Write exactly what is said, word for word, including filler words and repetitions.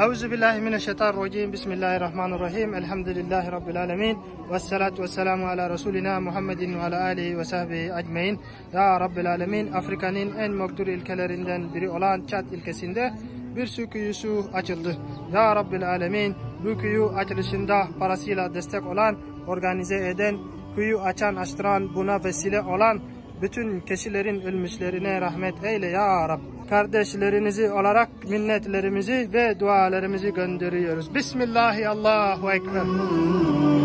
Euzubillahimineşşeytanirracim. Bismillahirrahmanirrahim. Elhamdülillahi Rabbil alemin. Vessalatu vesselamu ala Resulina Muhammedin ve ala alihi ve sahbihi ecmain. Ya Rabbil alemin. Afrika'nın en mağdur ülkelerinden biri olan Çad ülkesinde bir su kuyusu açıldı. Ya Rabbil alemin. Bu kuyu açılışında parasıyla destek olan, organize eden, kuyu açan, açtıran, buna vesile olan bütün kişilerin ölmüşlerine rahmet eyle ya Rab. Kardeşlerinizi olarak minnetlerimizi ve dualarımızı gönderiyoruz. Bismillahirrahmanirrahim. Allahu Ekber.